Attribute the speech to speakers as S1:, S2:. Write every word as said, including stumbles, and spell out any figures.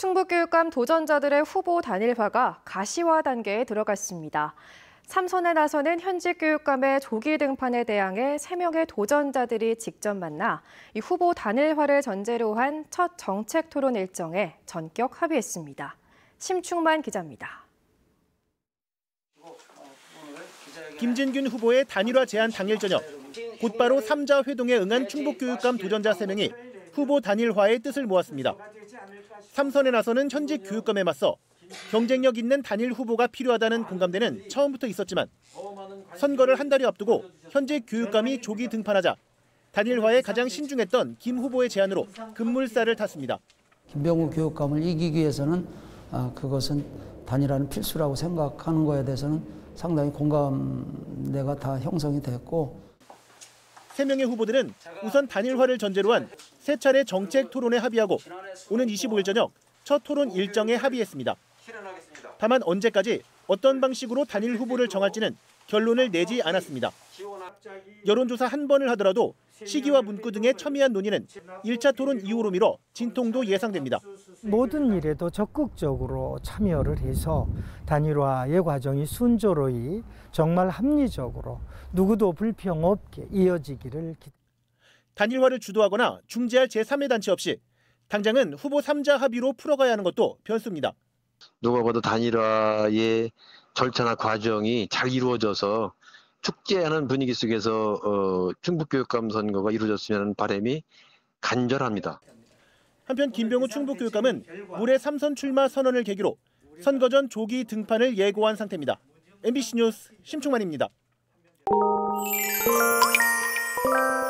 S1: 충북교육감 도전자들의 후보 단일화가 가시화 단계에 들어갔습니다. 삼선에 나서는 현직 교육감의 조기 등판에 대항해 세 명의 도전자들이 직접 만나 이 후보 단일화를 전제로 한 첫 정책 토론 일정에 전격 합의했습니다. 심충만 기자입니다.
S2: 김진균 후보의 단일화 제안 당일 저녁, 곧바로 삼자 회동에 응한 충북교육감 도전자 세 명이 후보 단일화의 뜻을 모았습니다. 삼선에 나서는 현직 교육감에 맞서 경쟁력 있는 단일 후보가 필요하다는 공감대는 처음부터 있었지만 선거를 한 달이 앞두고 현직 교육감이 조기 등판하자 단일화에 가장 신중했던 김 후보의 제안으로 급물살을 탔습니다.
S3: 김병우 교육감을 이기기 위해서는 그것은 단일화는 필수라고 생각하는 거에 대해서는 상당히 공감대가 다 형성이 됐고,
S2: 세 명의 후보들은 우선 단일화를 전제로 한 세 차례 정책 토론에 합의하고 오는 이십오일 저녁 첫 토론 일정에 합의했습니다. 다만 언제까지 어떤 방식으로 단일 후보를 정할지는 결론을 내지 않았습니다. 여론조사 한 번을 하더라도 시기와 문구 등의 첨예한 논의는 일 차 토론 이후로 미뤄 진통도 예상됩니다.
S4: 모든 일에도 적극적으로 참여를 해서 단일화의 과정이 순조로이 정말 합리적으로 누구도 불평 없게 이어지기를 기대합니다.
S2: 단일화를 주도하거나 중재할 제삼의 단체 없이 당장은 후보 삼자 합의로 풀어가야 하는 것도 변수입니다.
S5: 누가 봐도 단일화의 절차나 과정이 잘 이루어져서 축제하는 분위기 속에서 어, 충북교육감 선거가 이루어졌으면 하는 바람이 간절합니다.
S2: 한편 김병우 충북교육감은 올해 삼선 출마 선언을 계기로 선거 전 조기 등판을 예고한 상태입니다. 엠비씨 뉴스 심충만입니다.